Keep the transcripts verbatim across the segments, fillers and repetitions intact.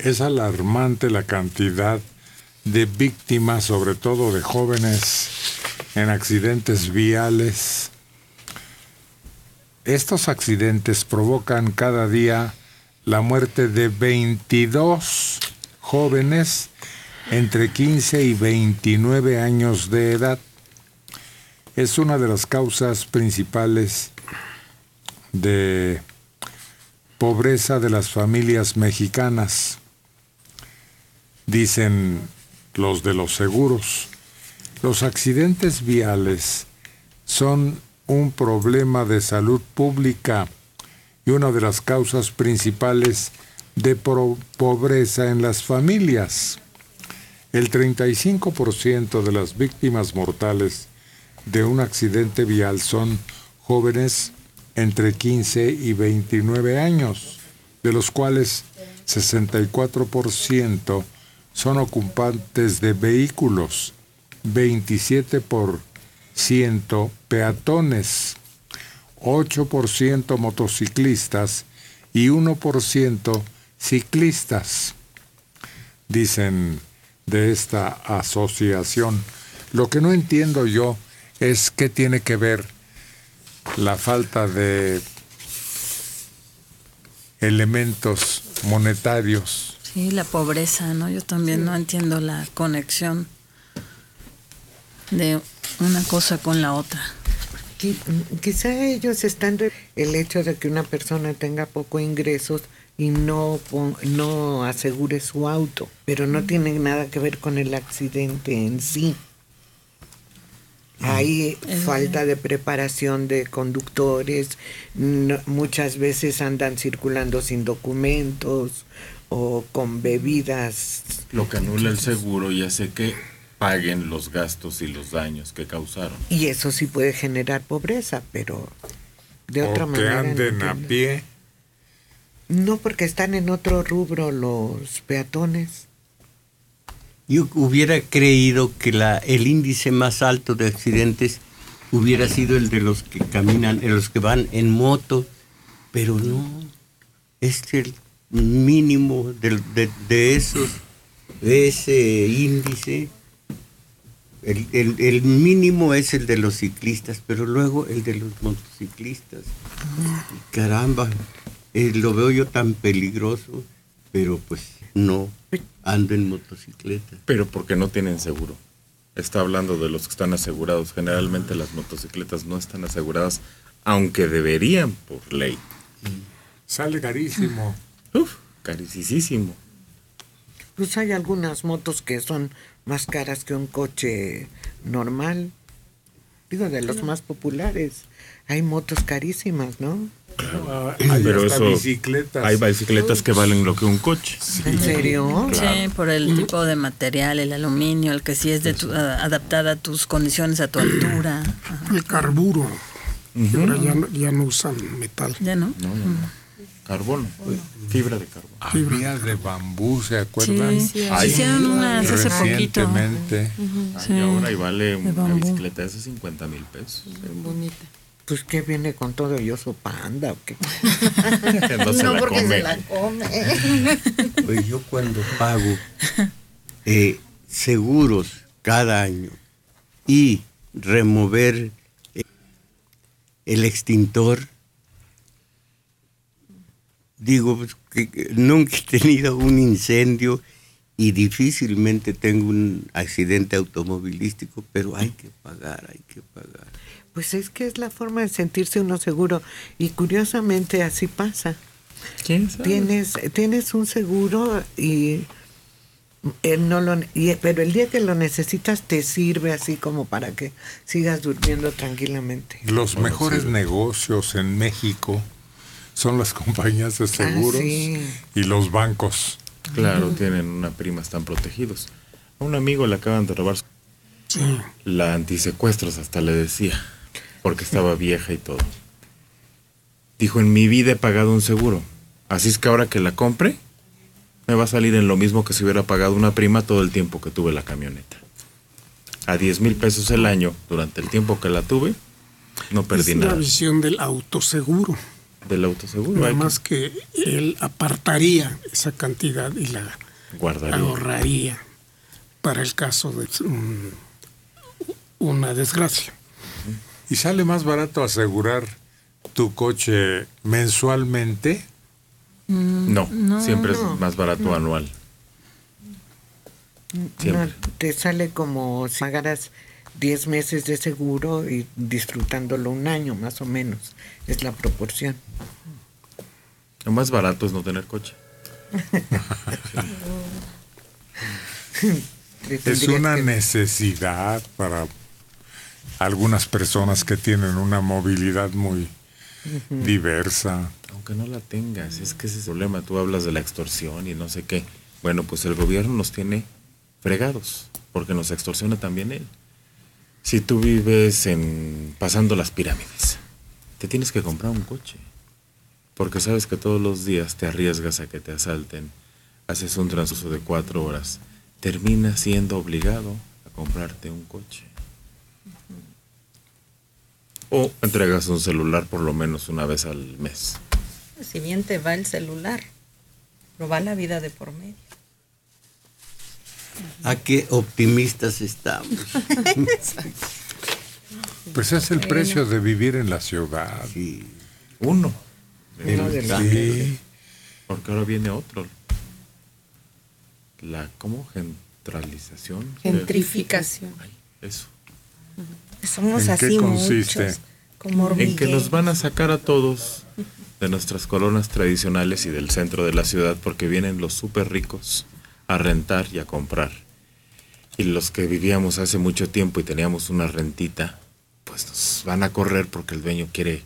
Es alarmante la cantidad de víctimas, sobre todo de jóvenes, en accidentes viales. Estos accidentes provocan cada día la muerte de veintidós jóvenes entre quince y veintinueve años de edad. Es una de las causas principales de pobreza de las familias mexicanas, dicen los de los seguros. Los accidentes viales son un problema de salud pública y una de las causas principales de pro- pobreza en las familias. El treinta y cinco por ciento de las víctimas mortales de un accidente vial son jóvenes entre quince y veintinueve años, de los cuales sesenta y cuatro por ciento son ocupantes de vehículos, veintisiete por ciento peatones, ocho por ciento motociclistas y uno por ciento ciclistas, dicen de esta asociación. Lo que no entiendo yo es qué tiene que ver la falta de elementos monetarios. Sí, la pobreza, ¿no? Yo también sí. no entiendo la conexión de una cosa con la otra. Quizá ellos están el hecho de que una persona tenga poco ingresos y no no asegure su auto, pero no tiene nada que ver con el accidente en sí. Hay eh, falta de preparación de conductores, no, muchas veces andan circulando sin documentos o con bebidas. Lo que anula el seguro y hace que paguen los gastos y los daños que causaron. Y eso sí puede generar pobreza, pero de o otra que manera. anden no a pie. No, porque están en otro rubro los peatones. Yo hubiera creído que la, el índice más alto de accidentes hubiera sido el de los que caminan, de los que van en moto, pero no, es el mínimo de, de, de esos, de ese índice, el, el, el mínimo es el de los ciclistas, pero luego el de los motociclistas. Caramba, eh, lo veo yo tan peligroso, pero pues no ando en motocicleta. Pero porque no tienen seguro. Está hablando de los que están asegurados. Generalmente las motocicletas no están aseguradas, aunque deberían por ley. Sale carísimo. Uf, carísimo. Pues hay algunas motos que son más caras que un coche normal. Digo, de los más populares. Hay motos carísimas, ¿no? Claro. Hay Pero hasta eso, bicicletas. hay bicicletas que valen lo que un coche. Sí. ¿En serio? Claro. Sí, por el tipo de material, el aluminio, el que sí es de tu, uh, adaptada a tus condiciones, a tu altura. Ajá. El carburo. Uh-huh. Ahora ya, ya no usan metal. ¿Ya no? No, no, no. Carbono, fibra de carbono. Había de bambú, ¿se acuerdan? Sí, sí. Ay, hicieron unas hace poquito. Recientemente. Uh-huh. Sí. Y ahora y vale una bicicleta de esos cincuenta mil pesos. Muy bonita. Pues que viene con todo y oso panda o qué. no se no la porque come. se la come. Pues yo cuando pago eh, seguros cada año y remover eh, el extintor, digo que, que nunca he tenido un incendio y difícilmente tengo un accidente automovilístico, pero hay que pagar, hay que pagar. Pues es que es la forma de sentirse uno seguro y curiosamente así pasa. ¿Quién sabe? Tienes, tienes un seguro y él no lo, y, pero el día que lo necesitas te sirve así como para que sigas durmiendo tranquilamente. Los No, mejores sí. negocios en México son las compañías de seguros Ah, sí. y los bancos. Claro, tienen una prima, están protegidos. A un amigo le acaban de robar Sí. la antisecuestros, hasta le decía, porque estaba vieja y todo. Dijo, en mi vida he pagado un seguro, así es que ahora que la compre, me va a salir en lo mismo que si hubiera pagado una prima todo el tiempo que tuve la camioneta. A diez mil pesos el año, durante el tiempo que la tuve, no perdí es nada. la visión del autoseguro. del autoseguro. Nada Hay más que él apartaría esa cantidad y la Guardaría. ahorraría para el caso de um, una desgracia. ¿Y sale más barato asegurar tu coche mensualmente? No, No, siempre no, es más barato no. anual. No, Siempre. te sale como si pagaras diez meses de seguro y disfrutándolo un año más o menos. Es la proporción. Lo más barato es no tener coche. Te Es tendrías una que- necesidad para algunas personas que tienen una movilidad muy diversa. Aunque no la tengas, es que ese es el problema. Tú hablas de la extorsión y no sé qué. Bueno, pues el gobierno nos tiene fregados, porque nos extorsiona también él. Si tú vives en pasando las pirámides, te tienes que comprar un coche, porque sabes que todos los días te arriesgas a que te asalten, haces un transcurso de cuatro horas, terminas siendo obligado a comprarte un coche. O entregas un celular por lo menos una vez al mes. Si bien te va el celular, pero va la vida de por medio. ¿A qué optimistas estamos? Pues es el precio de vivir en la ciudad. Sí. Uno. Uno de los- Sí. Porque ahora viene otro. La, ¿cómo? Gentralización. Gentrificación. Ay, eso. Somos ¿En qué así consiste? muchos, como En que nos hormigueros. van a sacar a todos de nuestras colonias tradicionales y del centro de la ciudad porque vienen los súper ricos a rentar y a comprar. Y los que vivíamos hace mucho tiempo y teníamos una rentita, pues nos van a correr porque el dueño quiere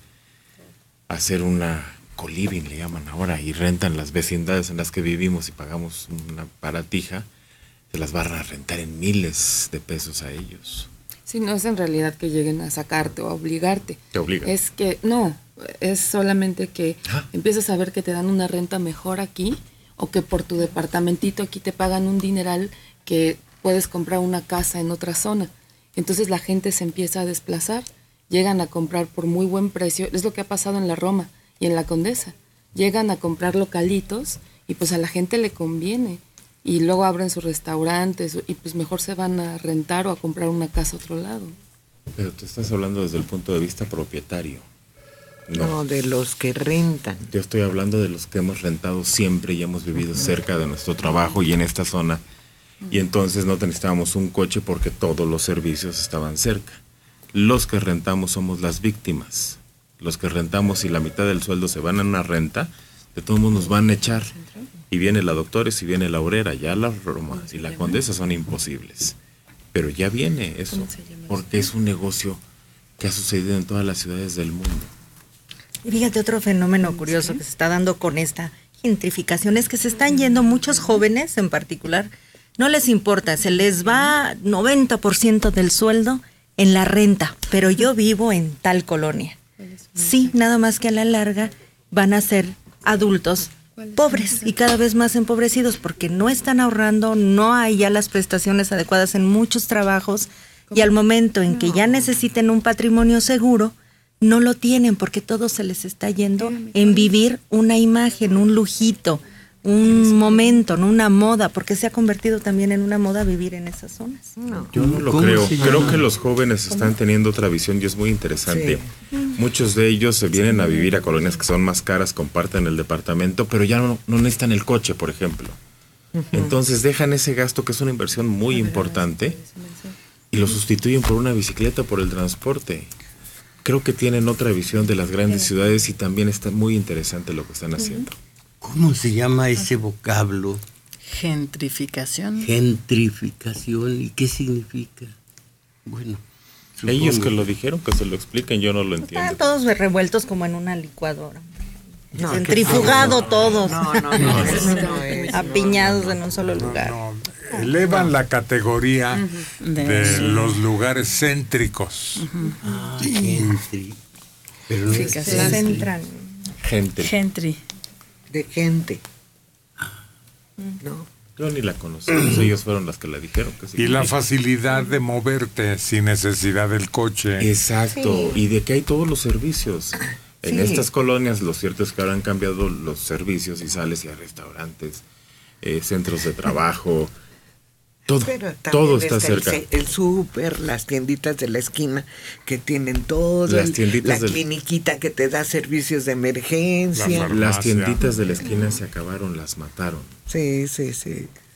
hacer una co-living, le llaman ahora, y rentan las vecindades en las que vivimos y pagamos una baratija, se las van a rentar en miles de pesos a ellos. Sí, no es en realidad que lleguen a sacarte o a obligarte. Te obligan. Es que, no, es solamente que Ah. empiezas a ver que te dan una renta mejor aquí o que por tu departamentito aquí te pagan un dineral que puedes comprar una casa en otra zona. Entonces la gente se empieza a desplazar, llegan a comprar por muy buen precio, es lo que ha pasado en la Roma y en la Condesa. Llegan a comprar localitos y pues a la gente le conviene. Y luego abren sus restaurantes y pues mejor se van a rentar o a comprar una casa a otro lado. Pero tú estás hablando desde el punto de vista propietario. No, No, de los que rentan. yo estoy hablando de los que hemos rentado siempre y hemos vivido cerca de nuestro trabajo y en esta zona. Y entonces no necesitábamos un coche porque todos los servicios estaban cerca. Los que rentamos somos las víctimas. Los que rentamos y la mitad del sueldo se van a una renta, de todos modos nos van a echar. Y viene la Doctores y viene la Obrera, ya la Roma y la Condesa son imposibles. Pero ya viene eso, porque es un negocio que ha sucedido en todas las ciudades del mundo. Y fíjate otro fenómeno curioso que se está dando con esta gentrificación, es que se están yendo muchos jóvenes en particular, no les importa, se les va noventa por ciento del sueldo en la renta, pero yo vivo en tal colonia. Sí, nada más que a la larga van a ser adultos pobres y cada vez más empobrecidos porque no están ahorrando, no hay ya las prestaciones adecuadas en muchos trabajos y al momento en que ya necesiten un patrimonio seguro, no lo tienen porque todo se les está yendo en vivir una imagen, un lujito, un momento, no una moda, porque se ha convertido también en una moda vivir en esas zonas. Yo no lo ¿Cómo creo. se Creo llama? que los jóvenes están teniendo otra visión y es muy interesante. Muchos de ellos se vienen a vivir a colonias que son más caras, comparten el departamento, pero ya no, no necesitan el coche, por ejemplo. Entonces dejan ese gasto que es una inversión muy importante y lo sustituyen por una bicicleta, por el transporte. Creo que tienen otra visión de las grandes ciudades y también está muy interesante lo que están haciendo. ¿Cómo se llama ese vocablo? Gentrificación. Gentrificación. ¿Y qué significa? Bueno, Ellos supongo. que lo dijeron, que se lo expliquen, yo no lo Están entiendo. todos revueltos como en una licuadora. No, Centrifugado todos. No, no, no, eso no es. Apiñados en un solo No, lugar. no, elevan la categoría De- de los lugares céntricos. Ah, gentri. Pero no es Se gentri. centran. Gente, Gentry. De gente. No. yo ni la conocí, pues ellos fueron las que la dijeron. Que sí. Y la facilidad de moverte sin necesidad del coche. Exacto, y de que hay todos los servicios. En Sí. estas colonias, lo cierto es que ahora han cambiado los servicios y sales y a restaurantes, eh, centros de trabajo, todo, Pero también todo está el cerca. ce- El, súper, las tienditas de la esquina que tienen todo, Las el- tienditas la del- cliniquita que te da servicios de emergencia. La Las farmacia. tienditas de la esquina se acabaron, las mataron. Sí, sí, sí.